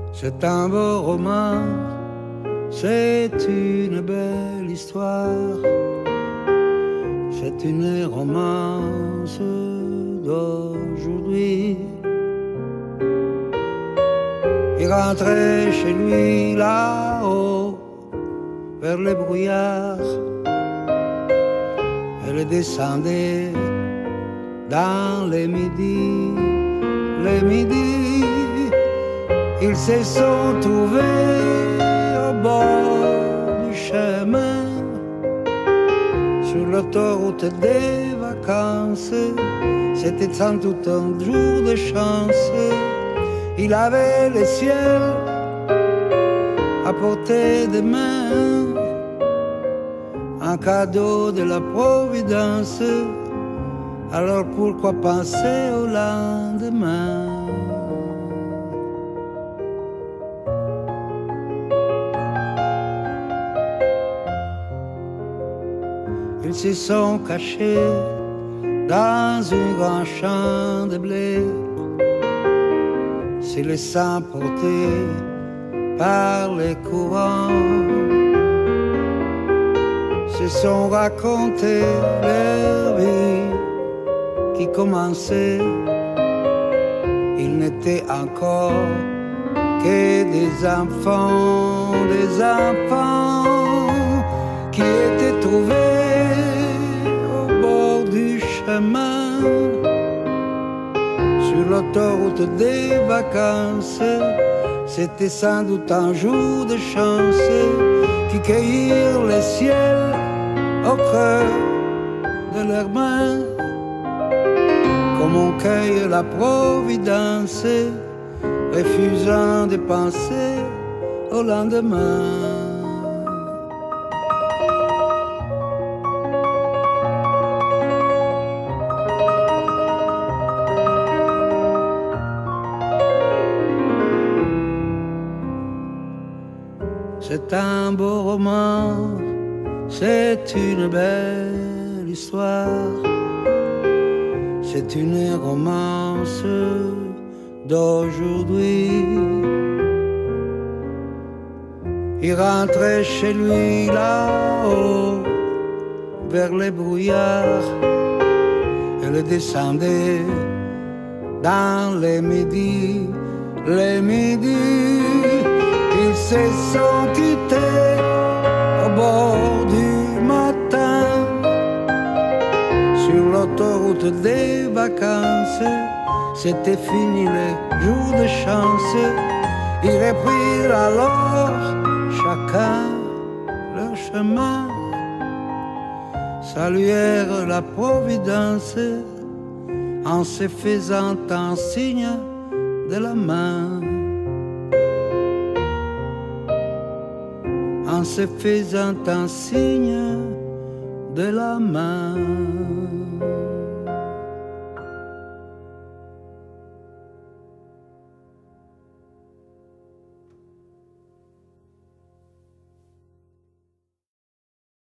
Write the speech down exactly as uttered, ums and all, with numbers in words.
C'est un beau roman, c'est une belle histoire, c'est une romance d'aujourd'hui. Il rentrait chez lui là-haut, vers les brouillards. Elle descendait dans les midis, les midis. Ils se sont trouvés au bord du chemin, sur l'autoroute des vacances. C'était sans doute un jour de chance. Il avait le ciel à portée de main, un cadeau de la Providence. Alors pourquoi penser au lendemain? Ils se sont cachés dans un grand champ de blé, se laissant porter par les courants, se sont racontés leur vie qui commençait. Ils n'étaient encore que des enfants, des enfants qui étaient trouvés au bord du chemin, sur l'autoroute des vacances. C'était sans doute un jour de chance qui cueillirent le ciel au creux de leurs mains, comme on cueille la Providence, refusant de penser au lendemain. C'est un beau roman, c'est une belle histoire, c'est une romance d'aujourd'hui. Il rentrait chez lui là-haut, vers les brouillards. Elle descendait dans les midis, les midis. Ils se sont quittés au bord du matin, sur l'autoroute des vacances. C'était fini les jours de chance. Ils reprirent alors chacun leur chemin, saluèrent la Providence en se faisant un signe de la main, en se faisant un signe de la main.